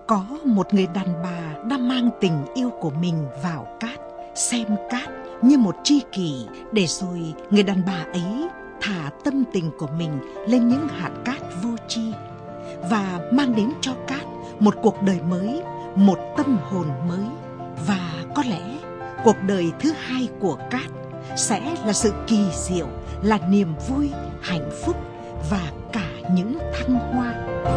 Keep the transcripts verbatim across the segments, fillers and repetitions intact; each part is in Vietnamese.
Có một người đàn bà đã mang tình yêu của mình vào cát, xem cát như một tri kỷ, để rồi người đàn bà ấy thả tâm tình của mình lên những hạt cát vô tri và mang đến cho cát một cuộc đời mới, một tâm hồn mới. Và có lẽ cuộc đời thứ hai của cát sẽ là sự kỳ diệu, là niềm vui, hạnh phúc và cả những thăng hoa.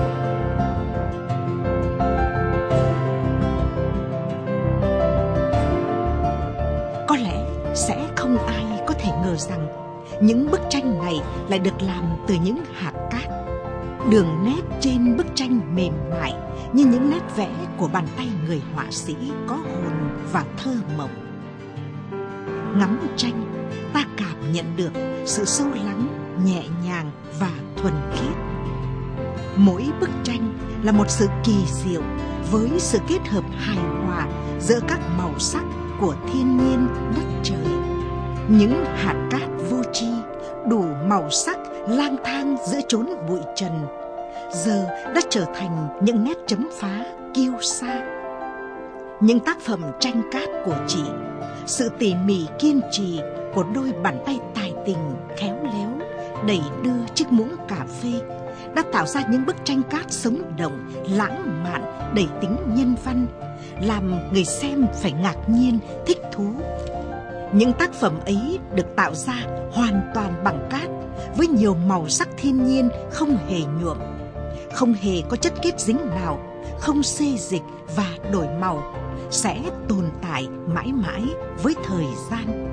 Có lẽ sẽ không ai có thể ngờ rằng những bức tranh này lại được làm từ những hạt cát. Đường nét trên bức tranh mềm mại như những nét vẽ của bàn tay người họa sĩ có hồn và thơ mộng. Ngắm tranh, ta cảm nhận được sự sâu lắng, nhẹ nhàng và thuần khiết. Mỗi bức tranh là một sự kỳ diệu với sự kết hợp hài hòa giữa các màu sắc của thiên nhiên đất trời. Những hạt cát vô tri đủ màu sắc lang thang giữa chốn bụi trần, giờ đã trở thành những nét chấm phá kiêu sa. Những tác phẩm tranh cát của chị, sự tỉ mỉ kiên trì của đôi bàn tay tài tình khéo léo đẩy đưa chiếc muỗng cà phê đã tạo ra những bức tranh cát sống động, lãng mạn, đầy tính nhân văn, làm người xem phải ngạc nhiên, thích thú. Những tác phẩm ấy được tạo ra hoàn toàn bằng cát, với nhiều màu sắc thiên nhiên không hề nhuộm, không hề có chất kết dính nào, không xê dịch và đổi màu, sẽ tồn tại mãi mãi với thời gian.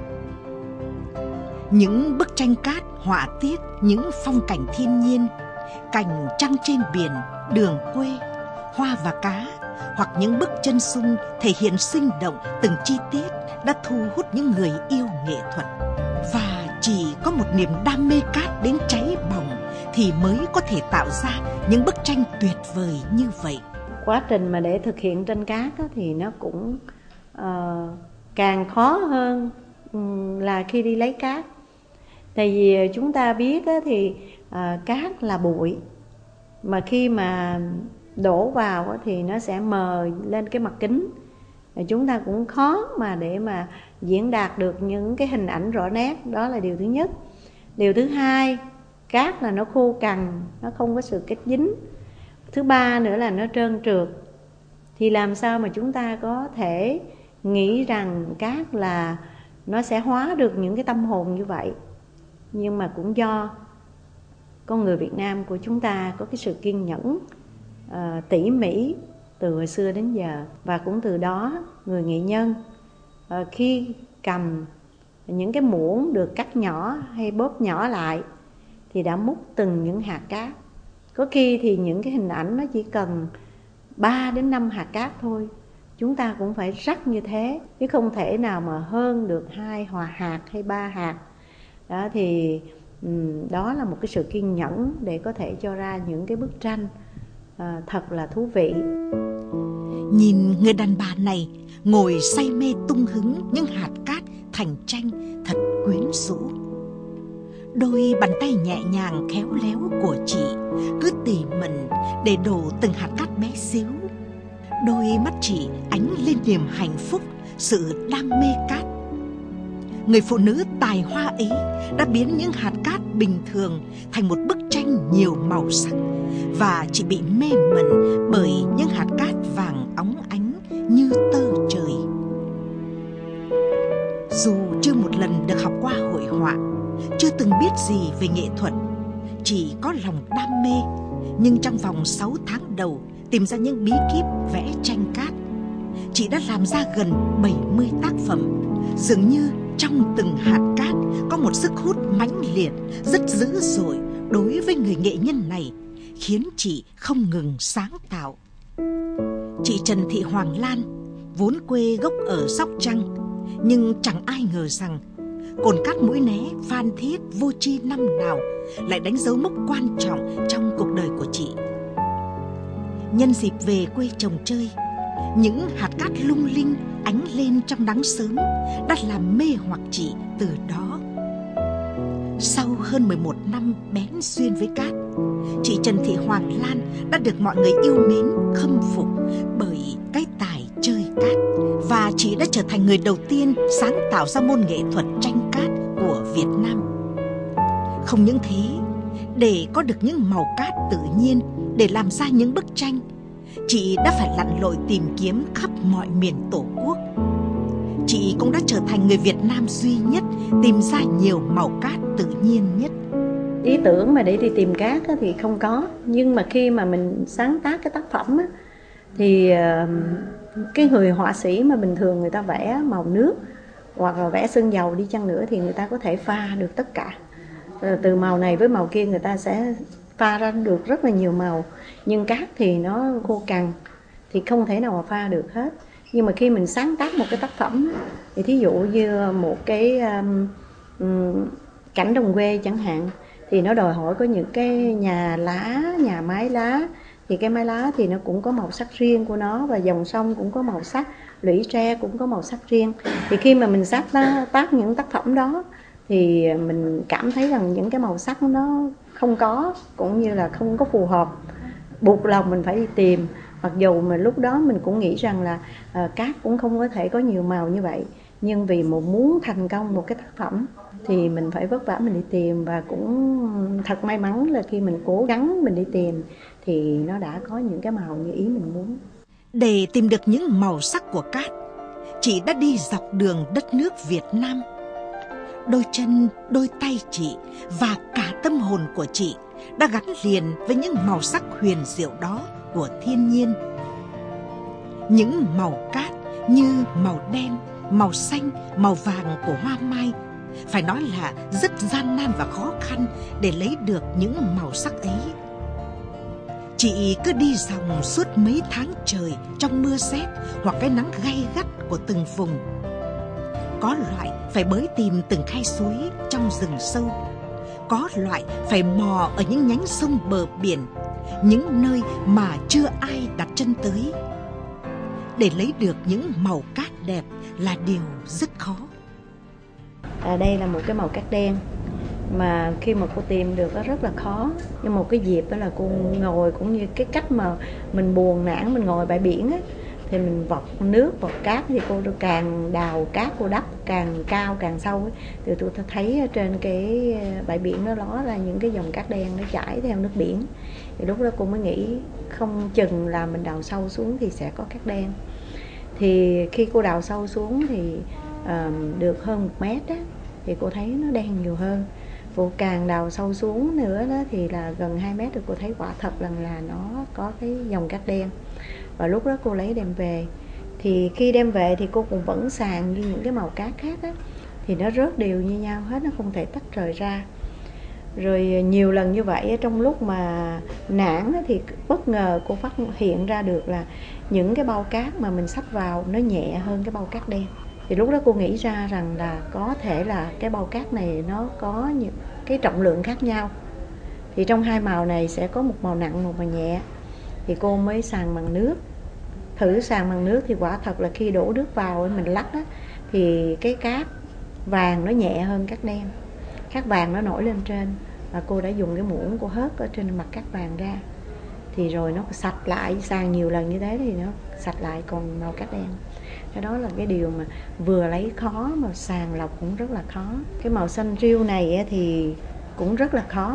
Những bức tranh cát họa tiết những phong cảnh thiên nhiên, cảnh trăng trên biển, đường quê, hoa và cá, hoặc những bức chân dung thể hiện sinh động từng chi tiết đã thu hút những người yêu nghệ thuật. Và chỉ có một niềm đam mê cát đến cháy bỏng thì mới có thể tạo ra những bức tranh tuyệt vời như vậy. Quá trình mà để thực hiện tranh cát á, thì nó cũng uh, càng khó hơn um, là khi đi lấy cát. Tại vì chúng ta biết á, thì uh, cát là bụi, mà khi mà đổ vào á, thì nó sẽ mờ lên cái mặt kính. Và chúng ta cũng khó mà để mà diễn đạt được những cái hình ảnh rõ nét. Đó là điều thứ nhất. Điều thứ hai, cát là nó khô cằn, nó không có sự kết dính. Thứ ba nữa là nó trơn trượt. Thì làm sao mà chúng ta có thể nghĩ rằng cát là nó sẽ hóa được những cái tâm hồn như vậy. Nhưng mà cũng do con người Việt Nam của chúng ta có cái sự kiên nhẫn, uh, tỉ mỉ từ hồi xưa đến giờ. Và cũng từ đó người nghệ nhân uh, khi cầm những cái muỗng được cắt nhỏ hay bóp nhỏ lại thì đã múc từng những hạt cát. Có khi thì những cái hình ảnh nó chỉ cần ba đến năm hạt cát thôi. Chúng ta cũng phải rắc như thế, chứ không thể nào mà hơn được hai hòa hạt hay ba hạt. Đó thì um, đó là một cái sự kiên nhẫn để có thể cho ra những cái bức tranh uh, thật là thú vị. Nhìn người đàn bà này ngồi say mê tung hứng những hạt cát thành tranh thật quyến rũ. Đôi bàn tay nhẹ nhàng khéo léo của chị cứ tỉ mẩn để đổ từng hạt cát bé xíu. Đôi mắt chị ánh lên niềm hạnh phúc, sự đam mê cát. Người phụ nữ tài hoa ấy đã biến những hạt cát bình thường thành một bức tranh nhiều màu sắc, và chị bị mê mẩn bởi những hạt cát vàng óng ánh như tơ trời. Dù chưa một lần được học qua hội họa, chưa từng biết gì về nghệ thuật, chỉ có lòng đam mê, nhưng trong vòng sáu tháng đầu tìm ra những bí kíp vẽ tranh cát, chị đã làm ra gần bảy mươi tác phẩm. Dường như trong từng hạt cát có một sức hút mãnh liệt, rất dữ dội đối với người nghệ nhân này, khiến chị không ngừng sáng tạo. Chị Trần Thị Hoàng Lan vốn quê gốc ở Sóc Trăng, nhưng chẳng ai ngờ rằng cồn cát Mũi Né, Phan Thiết, Vô Chi năm nào lại đánh dấu mốc quan trọng trong cuộc đời của chị. Nhân dịp về quê chồng chơi, những hạt cát lung linh ánh lên trong nắng sớm đã làm mê hoặc chị từ đó. Sau hơn mười một năm bén duyên với cát, chị Trần Thị Hoàng Lan đã được mọi người yêu mến, khâm phục bởi cái tài chơi cát, và chị đã trở thành người đầu tiên sáng tạo ra môn nghệ thuật tranh cát của Việt Nam. Không những thế, để có được những màu cát tự nhiên để làm ra những bức tranh, chị đã phải lặn lội tìm kiếm khắp mọi miền Tổ quốc. Chị cũng đã trở thành người Việt Nam duy nhất tìm ra nhiều màu cát tự nhiên nhất. Ý tưởng mà để đi tìm cát thì không có, nhưng mà khi mà mình sáng tác cái tác phẩm thì cái người họa sĩ mà bình thường người ta vẽ màu nước hoặc là vẽ sơn dầu đi chăng nữa thì người ta có thể pha được tất cả. Từ màu này với màu kia người ta sẽ pha ra được rất là nhiều màu, nhưng cát thì nó khô cằn thì không thể nào mà pha được hết. Nhưng mà khi mình sáng tác một cái tác phẩm thì thí dụ như một cái um, um, cảnh đồng quê chẳng hạn, thì nó đòi hỏi có những cái nhà lá, nhà mái lá, thì cái mái lá thì nó cũng có màu sắc riêng của nó, và dòng sông cũng có màu sắc, lũy tre cũng có màu sắc riêng. Thì khi mà mình sáng tác những tác phẩm đó thì mình cảm thấy rằng những cái màu sắc nó không có, cũng như là không có phù hợp, buộc lòng mình phải đi tìm. Mặc dù mà lúc đó mình cũng nghĩ rằng là uh, cát cũng không có thể có nhiều màu như vậy, nhưng vì một muốn thành công một cái tác phẩm thì mình phải vất vả mình đi tìm, và cũng thật may mắn là khi mình cố gắng mình đi tìm thì nó đã có những cái màu như ý mình muốn. Để tìm được những màu sắc của cát, chị đã đi dọc đường đất nước Việt Nam. Đôi chân, đôi tay chị và cả tâm hồn của chị đã gắn liền với những màu sắc huyền diệu đó của thiên nhiên. Những màu cát như màu đen, màu xanh, màu vàng của hoa mai, phải nói là rất gian nan và khó khăn để lấy được những màu sắc ấy. Chị cứ đi dòng suốt mấy tháng trời trong mưa rét hoặc cái nắng gay gắt của từng vùng. Có loại phải bới tìm từng khe suối trong rừng sâu, có loại phải mò ở những nhánh sông bờ biển, những nơi mà chưa ai đặt chân tới. Để lấy được những màu cát đẹp là điều rất khó. À, đây là một cái màu cát đen mà khi mà cô tìm được nó rất là khó. Nhưng một cái dịp đó là cô ngồi, cũng như cái cách mà mình buồn nản, mình ngồi bãi biển á, thì mình vọt nước, vọt cát, thì cô càng đào cát cô đắp càng cao càng sâu ấy. Thì tôi thấy trên cái bãi biển nó ló ra những cái dòng cát đen nó chảy theo nước biển. Thì lúc đó cô mới nghĩ không chừng là mình đào sâu xuống thì sẽ có cát đen. Thì khi cô đào sâu xuống thì uh, được hơn một mét á, thì cô thấy nó đen nhiều hơn. Cô càng đào sâu xuống nữa đó thì là gần hai mét, rồi cô thấy quả thật rằng là nó có cái dòng cát đen. Và lúc đó cô lấy đem về. Thì khi đem về thì cô cũng vẫn sàng như những cái màu cát khác á, thì nó rớt đều như nhau hết, nó không thể tách rời ra. Rồi nhiều lần như vậy, trong lúc mà nản thì bất ngờ cô phát hiện ra được là những cái bao cát mà mình xách vào nó nhẹ hơn cái bao cát đen. Thì lúc đó cô nghĩ ra rằng là có thể là cái bao cát này nó có những cái trọng lượng khác nhau. Thì trong hai màu này sẽ có một màu nặng, một màu nhẹ. Thì cô mới sàng bằng nước. Thử sàng bằng nước thì quả thật là khi đổ nước vào mình lắc á, thì cái cát vàng nó nhẹ hơn cát đen. Cát vàng nó nổi lên trên, và cô đã dùng cái muỗng cô hớt ở trên mặt cát vàng ra. Thì rồi nó sạch lại, sàng nhiều lần như thế thì nó sạch lại còn màu cát đen. Cái đó là cái điều mà vừa lấy khó mà sàng lọc cũng rất là khó. Cái màu xanh riêu này thì cũng rất là khó.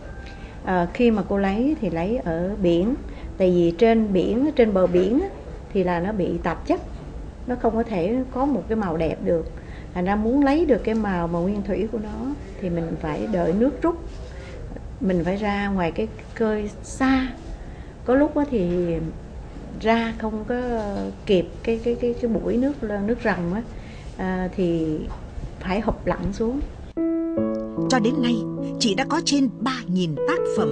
À, khi mà cô lấy thì lấy ở biển, tại vì trên biển, trên bờ biển thì là nó bị tạp chất, nó không có thể có một cái màu đẹp được. Thành ra muốn lấy được cái màu mà nguyên thủy của nó thì mình phải đợi nước rút, mình phải ra ngoài cái khơi xa. Có lúc thì ra không có kịp cái cái cái cái bụi nước nước rầm á, à, thì phải hụp lặn xuống. Cho đến nay, chị đã có trên ba nghìn tác phẩm.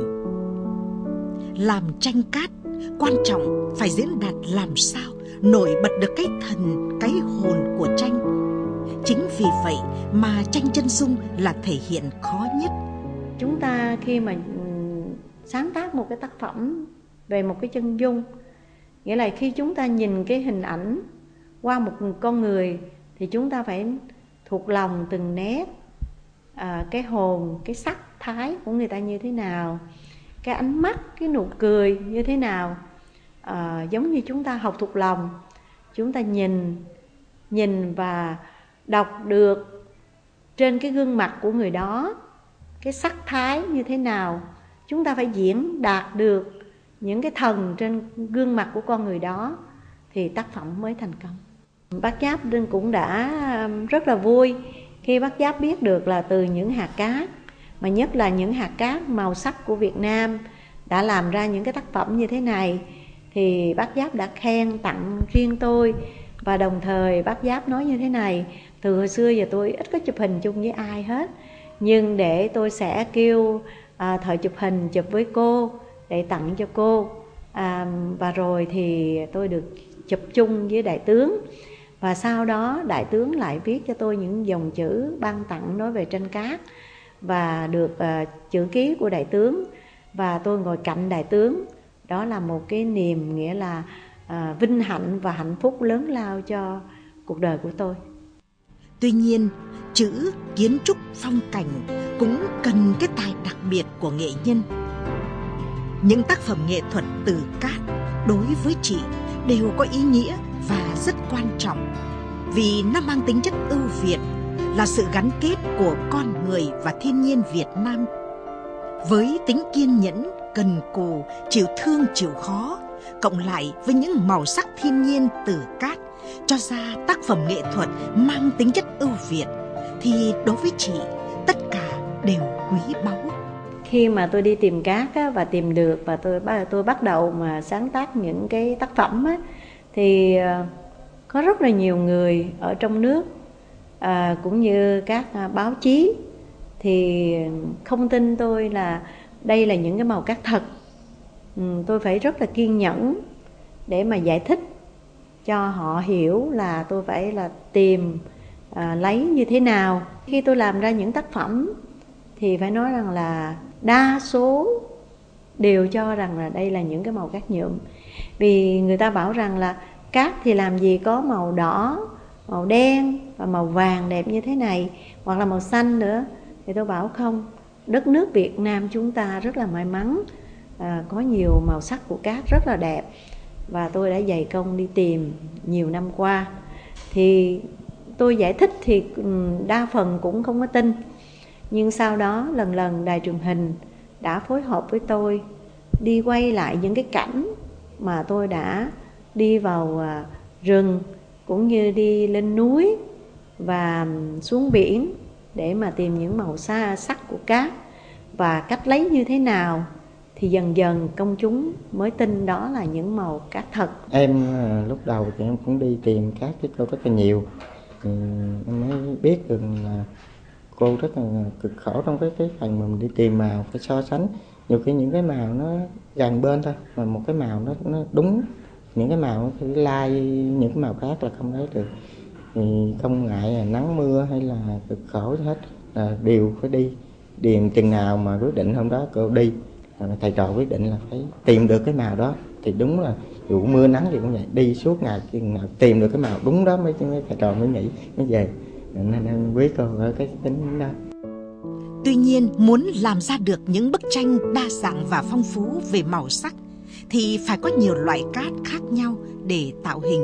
Làm tranh cát, quan trọng phải diễn đạt làm sao nổi bật được cái thần, cái hồn của tranh. Chính vì vậy mà tranh chân dung là thể hiện khó nhất. Chúng ta khi mà sáng tác một cái tác phẩm về một cái chân dung, nghĩa là khi chúng ta nhìn cái hình ảnh qua một con người thì chúng ta phải thuộc lòng từng nét, à, cái hồn, cái sắc thái của người ta như thế nào, cái ánh mắt, cái nụ cười như thế nào. À, giống như chúng ta học thuộc lòng, chúng ta nhìn nhìn và đọc được trên cái gương mặt của người đó cái sắc thái như thế nào. Chúng ta phải diễn đạt được những cái thần trên gương mặt của con người đó thì tác phẩm mới thành công. Bác Giáp cũng đã rất là vui khi bác Giáp biết được là từ những hạt cát, mà nhất là những hạt cát màu sắc của Việt Nam đã làm ra những cái tác phẩm như thế này. Thì bác Giáp đã khen tặng riêng tôi, và đồng thời bác Giáp nói như thế này: từ hồi xưa giờ tôi ít có chụp hình chung với ai hết, nhưng để tôi sẽ kêu à, thợ chụp hình chụp với cô để tặng cho cô. à, Và rồi thì tôi được chụp chung với đại tướng. Và sau đó đại tướng lại viết cho tôi những dòng chữ ban tặng nói về tranh cát, và được uh, chữ ký của đại tướng, và tôi ngồi cạnh đại tướng. Đó là một cái niềm nghĩa là uh, vinh hạnh và hạnh phúc lớn lao cho cuộc đời của tôi. Tuy nhiên, chữ kiến trúc phong cảnh cũng cần cái tài đặc biệt của nghệ nhân. Những tác phẩm nghệ thuật từ cát đối với chị đều có ý nghĩa và rất quan trọng, vì nó mang tính chất ưu việt, là sự gắn kết của con người và thiên nhiên Việt Nam. Với tính kiên nhẫn, cần cù, chịu thương chịu khó, cộng lại với những màu sắc thiên nhiên từ cát, cho ra tác phẩm nghệ thuật mang tính chất ưu việt, thì đối với chị tất cả đều quý báu. Khi mà tôi đi tìm cát á, và tìm được, và tôi tôi bắt đầu mà sáng tác những cái tác phẩm á, thì có rất là nhiều người ở trong nước à, cũng như các báo chí thì không tin tôi là đây là những cái màu cát thật. ừ, Tôi phải rất là kiên nhẫn để mà giải thích cho họ hiểu là tôi phải là tìm à, lấy như thế nào. Khi tôi làm ra những tác phẩm thì phải nói rằng là đa số đều cho rằng là đây là những cái màu cát nhuộm. Vì người ta bảo rằng là cát thì làm gì có màu đỏ, màu đen và màu vàng đẹp như thế này, hoặc là màu xanh nữa. Thì tôi bảo không, đất nước Việt Nam chúng ta rất là may mắn, à, có nhiều màu sắc của cát rất là đẹp. Và tôi đã dày công đi tìm nhiều năm qua. Thì tôi giải thích thì đa phần cũng không có tin. Nhưng sau đó lần lần đài truyền hình đã phối hợp với tôi đi quay lại những cái cảnh mà tôi đã đi vào rừng, cũng như đi lên núi và xuống biển để mà tìm những màu xa sắc của cát và cách lấy như thế nào. Thì dần dần công chúng mới tin đó là những màu cát thật. Em lúc đầu thì em cũng đi tìm cát với cô rất là nhiều. Thì em mới biết được là cô rất là cực khổ trong cái cái phần mà mình đi tìm màu, phải so sánh. Nhiều khi những cái màu nó gần bên thôi, mà một cái màu nó nó đúng, những cái màu thì lai những cái màu khác là không lấy được. Thì không ngại là nắng mưa hay là cực khổ hết, là đều phải đi. Điền chừng nào mà quyết định hôm đó cô đi, thầy trò quyết định là phải tìm được cái màu đó. Thì đúng là dù mưa nắng thì cũng vậy, đi suốt ngày chừng nào tìm được cái màu đúng đó mới, mới thầy trò mới nghỉ mới về. Nên em quý cô ở cái tính đó. Tuy nhiên, muốn làm ra được những bức tranh đa dạng và phong phú về màu sắc thì phải có nhiều loại cát khác nhau để tạo hình.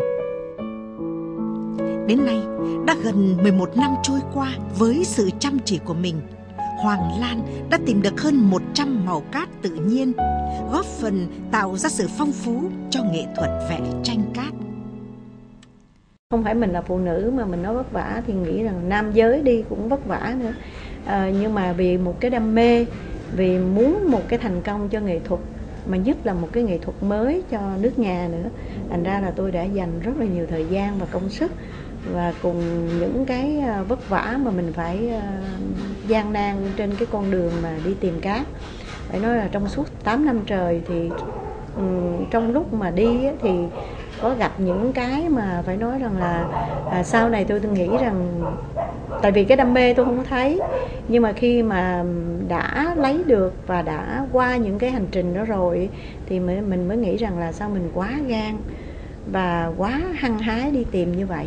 Đến nay, đã gần mười một năm trôi qua, với sự chăm chỉ của mình, Hoàng Lan đã tìm được hơn một trăm màu cát tự nhiên, góp phần tạo ra sự phong phú cho nghệ thuật vẽ tranh cát. Không phải mình là phụ nữ mà mình nói vất vả thì nghĩ rằng nam giới đi cũng vất vả nữa. À, nhưng mà vì một cái đam mê, vì muốn một cái thành công cho nghệ thuật, mà nhất là một cái nghệ thuật mới cho nước nhà nữa, thành ra là tôi đã dành rất là nhiều thời gian và công sức, và cùng những cái vất vả mà mình phải uh, gian nan trên cái con đường mà đi tìm cát. Phải nói là trong suốt tám năm trời thì um, trong lúc mà đi á, thì có gặp những cái mà phải nói rằng là à, sau này tôi nghĩ rằng, tại vì cái đam mê tôi không có thấy, nhưng mà khi mà đã lấy được và đã qua những cái hành trình đó rồi thì mình, mình mới nghĩ rằng là sao mình quá gan và quá hăng hái đi tìm như vậy.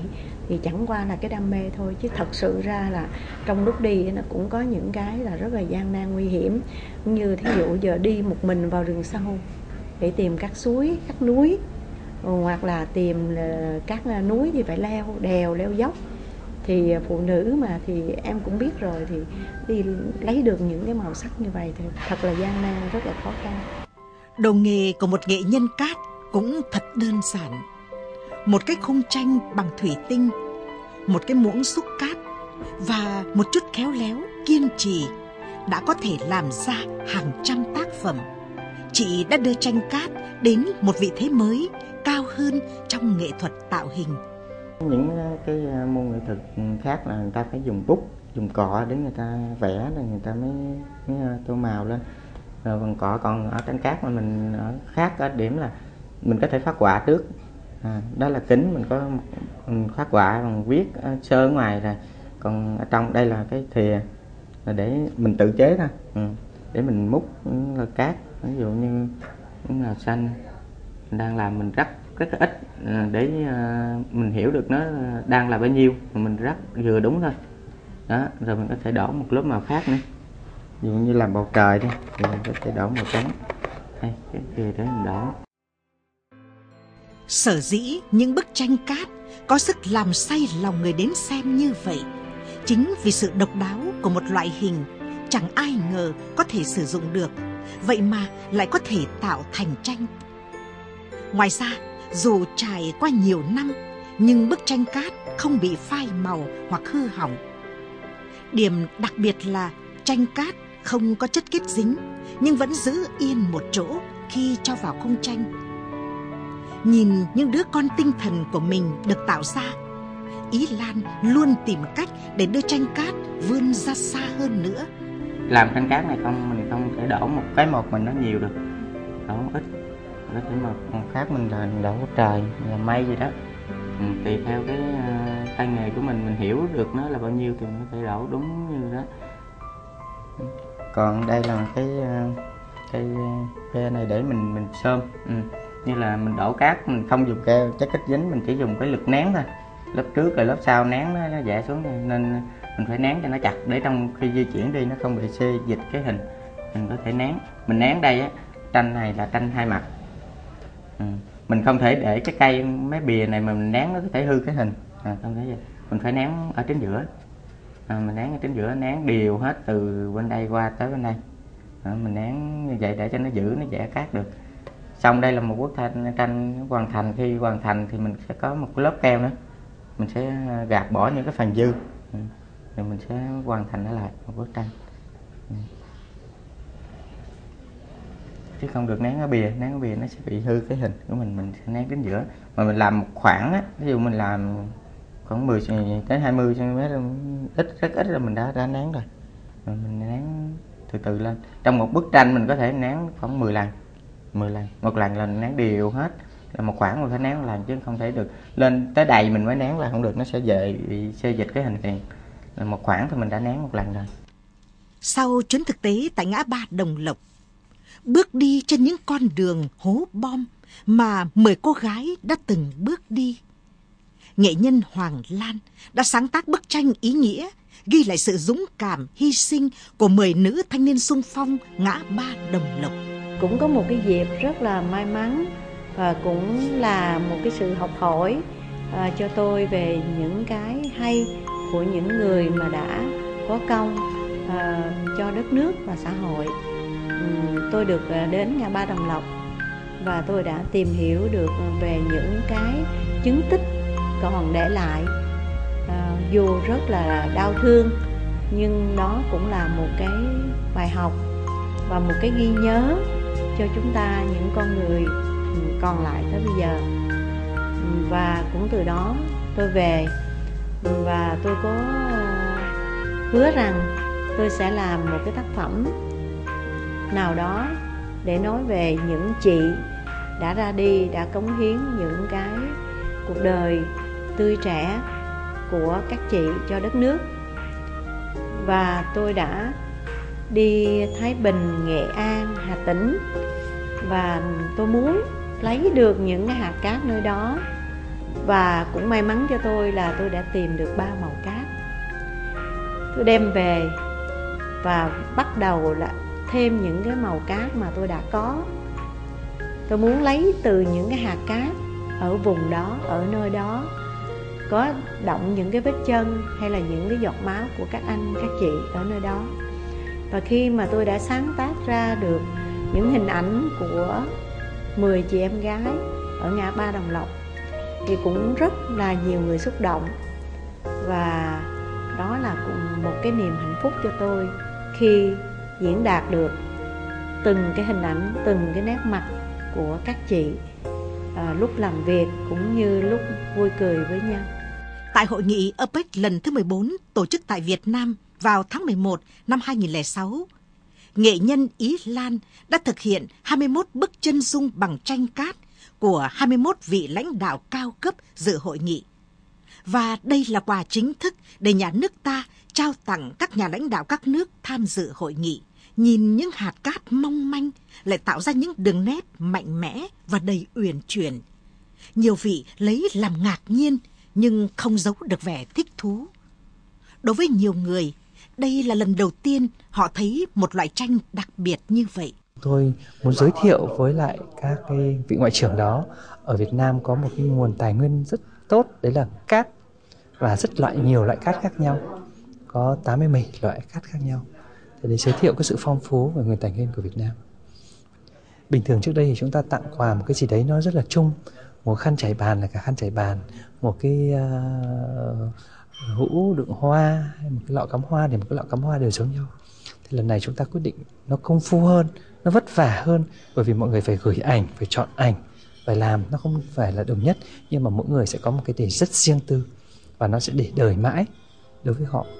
thì chẳng qua là cái đam mê thôi, chứ thật sự ra là trong lúc đi nó cũng có những cái là rất là gian nan nguy hiểm. Như thí dụ giờ đi một mình vào rừng sâu để tìm các suối, các núi, hoặc là tìm các núi thì phải leo đèo, leo dốc. Thì phụ nữ mà thì em cũng biết rồi, thì đi lấy được những cái màu sắc như vậy thì thật là gian nan, rất là khó khăn. Đồ nghề của một nghệ nhân cát cũng thật đơn giản. Một cái khung tranh bằng thủy tinh, một cái muỗng xúc cát và một chút khéo léo, kiên trì đã có thể làm ra hàng trăm tác phẩm. Chị đã đưa tranh cát đến một vị thế mới, cao hơn trong nghệ thuật tạo hình. Những cái môn nghệ thuật khác là người ta phải dùng bút, dùng cọ để người ta vẽ, rồi người ta mới, mới tô màu lên. Rồi bằng cọ, còn ở tranh cát mà mình ở khác ở điểm là mình có thể phát họa trước. À, đó là kính, mình có mình phát họa bằng viết sơ ở ngoài rồi. Còn ở trong đây là cái thìa là để mình tự chế thôi, ừ, để mình múc là cát. Ví dụ như những màu xanh mình đang làm, mình rắc rất là ít để mình hiểu được nó đang là bao nhiêu, mình rắc vừa đúng thôi. Đó, rồi mình có thể đổ một lớp màu khác nữa. Ví dụ như làm bầu trời đi thì mình có thể đổ màu trắng. Đây, cái kia để mình đổ. Sở dĩ những bức tranh cát có sức làm say lòng người đến xem như vậy, chính vì sự độc đáo của một loại hình chẳng ai ngờ có thể sử dụng được, vậy mà lại có thể tạo thành tranh. Ngoài ra, dù trải qua nhiều năm, nhưng bức tranh cát không bị phai màu hoặc hư hỏng. Điểm đặc biệt là tranh cát không có chất kết dính, nhưng vẫn giữ yên một chỗ khi cho vào khung tranh. Nhìn những đứa con tinh thần của mình được tạo ra, Ý Lan luôn tìm cách để đưa tranh cát vươn ra xa hơn nữa. Làm tranh cát này không, mình không thể đổ một cái một mình nó nhiều được, đổ ít. Có thể một khác mình là đổ trời, là mây gì đó. Ừ, tùy theo cái uh, tay nghề của mình, mình hiểu được nó là bao nhiêu thì mình có thể đổ đúng như đó. Còn đây là cái uh, cái ke này để mình mình xôm. Ừ. Như là mình đổ cát, mình không dùng ke chất kích dính, mình chỉ dùng cái lực nén thôi. Lớp trước rồi lớp sau nén nó, nó dẻ xuống này, nên mình phải nén cho nó chặt để trong khi di chuyển đi nó không bị xê dịch cái hình. Mình có thể nén. Mình nén đây á, tranh này là tranh hai mặt. Ừ. Mình không thể để cái cây mấy bìa này mà mình nén nó có thể hư cái hình. À, không thể vậy. Mình phải nén ở chính giữa. À, mình nén ở chính giữa, nén đều hết từ bên đây qua tới bên đây. À, mình nén như vậy để cho nó giữ, nó vẽ cát được. Xong đây là một bức tranh, tranh hoàn thành. Khi hoàn thành thì mình sẽ có một cái lớp keo nữa, mình sẽ gạt bỏ những cái phần dư, ừ. Rồi mình sẽ hoàn thành nó lại một bức tranh. Ừ. Chứ không được nén ở bìa, nén ở bìa nó sẽ bị hư cái hình của mình. Mình sẽ nén đến giữa. Mà mình làm một khoảng á, ví dụ mình làm khoảng mười tới hai mươi xăng ti mét, ít rất ít là mình đã đã nén rồi. Rồi mình nén từ từ lên. Trong một bức tranh mình có thể nén khoảng mười lần. mười lần. Một lần là nén đều hết. Là một khoảng mình phải nén một lần chứ không thể được lên tới đầy mình mới nén là không được, nó sẽ về bị xê dịch cái hình liền. Là một khoảng thì mình đã nén một lần rồi. Sau chuyến thực tế tại ngã ba Đồng Lộc, bước đi trên những con đường hố bom mà mười cô gái đã từng bước đi, nghệ nhân Hoàng Lan đã sáng tác bức tranh ý nghĩa ghi lại sự dũng cảm, hy sinh của mười nữ thanh niên xung phong ngã ba Đồng Lộc. Cũng có một cái dịp rất là may mắn và cũng là một cái sự học hỏi à, cho tôi về những cái hay của những người mà đã có công à, cho đất nước và xã hội. Uhm, tôi được đến ngã ba Đồng Lộc và tôi đã tìm hiểu được về những cái chứng tích còn để lại, à, dù rất là đau thương nhưng đó cũng là một cái bài học và một cái ghi nhớ cho chúng ta, những con người còn lại tới bây giờ. Và cũng từ đó tôi về và tôi có hứa rằng tôi sẽ làm một cái tác phẩm nào đó để nói về những chị đã ra đi, đã cống hiến những cái cuộc đời tươi trẻ của các chị cho đất nước. Và tôi đã đi Thái Bình, Nghệ An, Hà Tĩnh và tôi muốn lấy được những cái hạt cát nơi đó Và cũng may mắn cho tôi là tôi đã tìm được ba màu cát. Tôi đem về và bắt đầu là thêm những cái màu cát mà tôi đã có. Tôi muốn lấy từ những cái hạt cát ở vùng đó, ở nơi đó có động những cái vết chân hay là những cái giọt máu của các anh, các chị ở nơi đó. Và khi mà tôi đã sáng tác ra được những hình ảnh của mười chị em gái ở ngã ba Đồng Lộc thì cũng rất là nhiều người xúc động. Và đó là cũng một cái niềm hạnh phúc cho tôi khi diễn đạt được từng cái hình ảnh, từng cái nét mặt của các chị à, lúc làm việc cũng như lúc vui cười với nhau. Tại hội nghị a pếch lần thứ mười bốn tổ chức tại Việt Nam vào tháng mười một năm hai nghìn không trăm lẻ sáu, nghệ nhân Ý Lan đã thực hiện hai mươi mốt bức chân dung bằng tranh cát của hai mươi mốt vị lãnh đạo cao cấp dự hội nghị. Và đây là quà chính thức để nhà nước ta trao tặng các nhà lãnh đạo các nước tham dự hội nghị. Nhìn những hạt cát mong manh lại tạo ra những đường nét mạnh mẽ và đầy uyển chuyển. Nhiều vị lấy làm ngạc nhiên nhưng không giấu được vẻ thích thú. Đối với nhiều người, đây là lần đầu tiên họ thấy một loại tranh đặc biệt như vậy. Tôi muốn giới thiệu với lại các cái vị ngoại trưởng đó, ở Việt Nam có một cái nguồn tài nguyên rất tốt, đấy là cát, và rất loại nhiều loại cát khác nhau, có tám mươi bảy loại cát khác nhau, để giới thiệu cái sự phong phú về nguồn tài nguyên của Việt Nam. Bình thường trước đây thì chúng ta tặng quà một cái gì đấy nó rất là chung, một khăn trải bàn là cả khăn trải bàn, một cái uh, hũ đựng hoa, một cái lọ cắm hoa thì một cái lọ cắm hoa đều giống nhau. Thì lần này chúng ta quyết định nó công phu hơn, nó vất vả hơn, bởi vì mọi người phải gửi ảnh, phải chọn ảnh, phải làm, nó không phải là đồng nhất, nhưng mà mỗi người sẽ có một cái để rất riêng tư và nó sẽ để đời mãi đối với họ.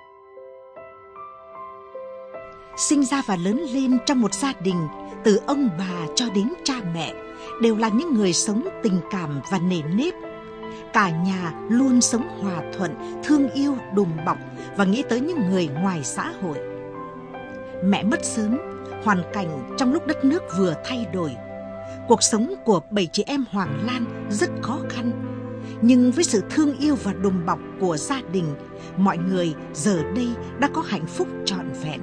Sinh ra và lớn lên trong một gia đình, từ ông bà cho đến cha mẹ, đều là những người sống tình cảm và nề nếp. Cả nhà luôn sống hòa thuận, thương yêu, đùm bọc và nghĩ tới những người ngoài xã hội. Mẹ mất sớm, hoàn cảnh trong lúc đất nước vừa thay đổi. Cuộc sống của bảy chị em Hoàng Lan rất khó khăn. Nhưng với sự thương yêu và đùm bọc của gia đình, mọi người giờ đây đã có hạnh phúc trọn vẹn.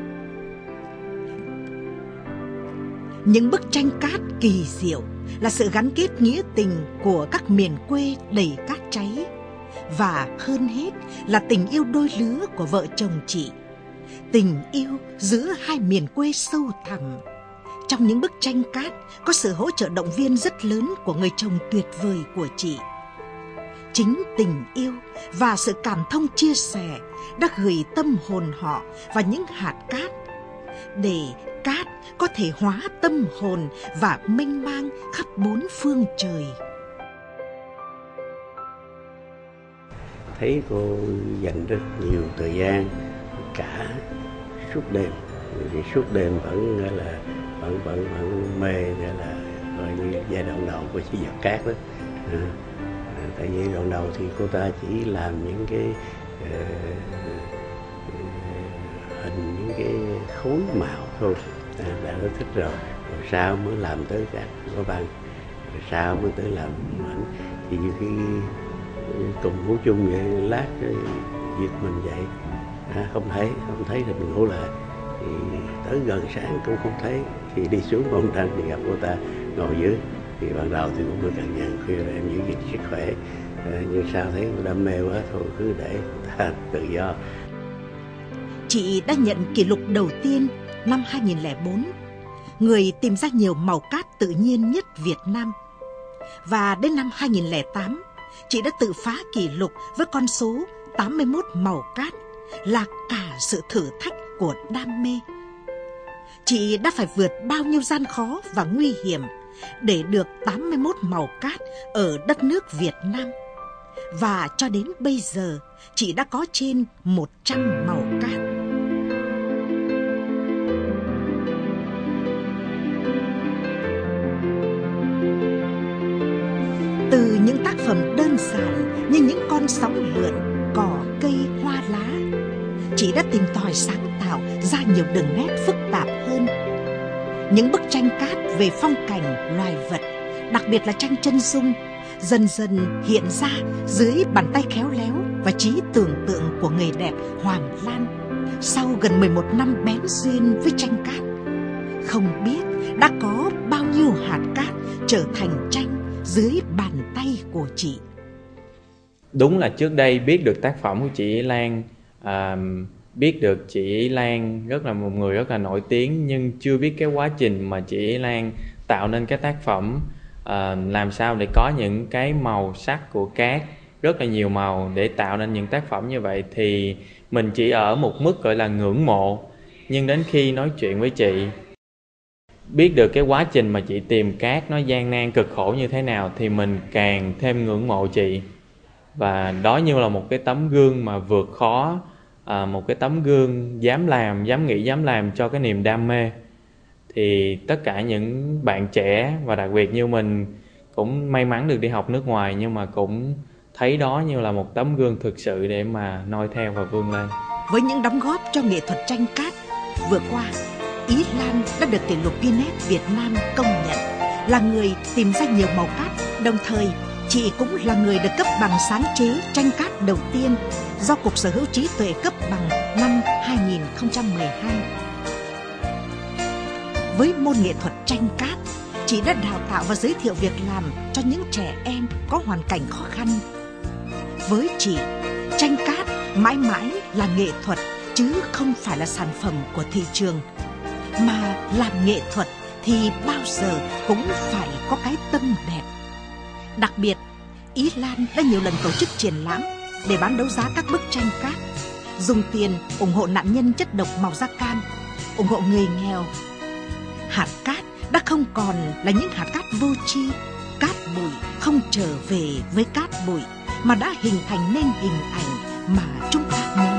Những bức tranh cát kỳ diệu là sự gắn kết nghĩa tình của các miền quê đầy cát cháy. Và hơn hết là tình yêu đôi lứa của vợ chồng chị. Tình yêu giữa hai miền quê sâu thẳm. Trong những bức tranh cát có sự hỗ trợ động viên rất lớn của người chồng tuyệt vời của chị. Chính tình yêu và sự cảm thông chia sẻ đã gửi tâm hồn họ vào những hạt cát, để cát có thể hóa tâm hồn và mênh mang khắp bốn phương trời. Thấy cô dành rất nhiều thời gian cả suốt đêm, thì suốt đêm vẫn là vẫn vẫn vẫn mê, gọi là gọi như giai đoạn đầu của chiếc giọt cát đó. À, tại vì đoạn đầu thì cô ta chỉ làm những cái uh, hình, những cái khối màu thôi, à, đã rất thích rồi. Rồi sau mới làm tới các hoa văn, rồi sau mới tới làm ảnh. Thì nhiều khi cùng ngủ chung vậy, lát việc mình dậy à, không thấy không thấy thì mình ngủ lại, thì tới gần sáng cũng không thấy, thì đi xuống phòng tranh thì gặp cô ta ngồi dưới. Thì ban đầu thì cũng được cằn nhằn, khuyên là em giữ gìn sức khỏe, à, nhưng sao thấy đam mê quá thôi cứ để ta tự do. Chị đã nhận kỷ lục đầu tiên năm hai nghìn không trăm lẻ bốn, người tìm ra nhiều màu cát tự nhiên nhất Việt Nam. Và đến năm hai nghìn không trăm lẻ tám, chị đã tự phá kỷ lục với con số tám mươi mốt màu cát, là cả sự thử thách của đam mê. Chị đã phải vượt bao nhiêu gian khó và nguy hiểm để được tám mươi mốt màu cát ở đất nước Việt Nam. Và cho đến bây giờ, chị đã có trên một trăm màu cát. Từ những tác phẩm đơn giản như những con sóng lượn, cỏ, cây, hoa lá, chị đã tìm tòi sáng tạo ra nhiều đường nét phức tạp hơn. Những bức tranh cát về phong cảnh, loài vật, đặc biệt là tranh chân dung, dần dần hiện ra dưới bàn tay khéo léo và trí tưởng tượng của người đẹp Hoàng Lan sau gần mười một năm bén duyên với tranh cát. Không biết đã có bao nhiêu hạt cát trở thành tranh dưới bàn tay của chị. Đúng là trước đây biết được tác phẩm của chị Lan, à, biết được chị Lan rất là một người rất là nổi tiếng, nhưng chưa biết cái quá trình mà chị Lan tạo nên cái tác phẩm, à, làm sao để có những cái màu sắc của cát, rất là nhiều màu để tạo nên những tác phẩm như vậy. Thì mình chỉ ở một mức gọi là ngưỡng mộ, nhưng đến khi nói chuyện với chị, biết được cái quá trình mà chị tìm cát nó gian nan cực khổ như thế nào, thì mình càng thêm ngưỡng mộ chị. Và đó như là một cái tấm gương mà vượt khó, à, một cái tấm gương dám làm, dám nghĩ, dám làm cho cái niềm đam mê. Thì tất cả những bạn trẻ và đặc biệt như mình cũng may mắn được đi học nước ngoài, nhưng mà cũng thấy đó như là một tấm gương thực sự để mà noi theo và vươn lên. Với những đóng góp cho nghệ thuật tranh cát vừa qua, Ý Lan đã được kỷ lục Guinness Việt Nam công nhận là người tìm ra nhiều màu cát. Đồng thời, chị cũng là người được cấp bằng sáng chế tranh cát đầu tiên do Cục Sở hữu trí tuệ cấp bằng năm hai nghìn không trăm mười hai. Với môn nghệ thuật tranh cát, chị đã đào tạo và giới thiệu việc làm cho những trẻ em có hoàn cảnh khó khăn. Với chị, tranh cát mãi mãi là nghệ thuật chứ không phải là sản phẩm của thị trường. Mà làm nghệ thuật thì bao giờ cũng phải có cái tâm đẹp. Đặc biệt, Ý Lan đã nhiều lần tổ chức triển lãm để bán đấu giá các bức tranh cát, dùng tiền ủng hộ nạn nhân chất độc màu da cam, ủng hộ người nghèo. Hạt cát đã không còn là những hạt cát vô tri, cát bụi không trở về với cát bụi, mà đã hình thành nên hình ảnh mà chúng ta muốn.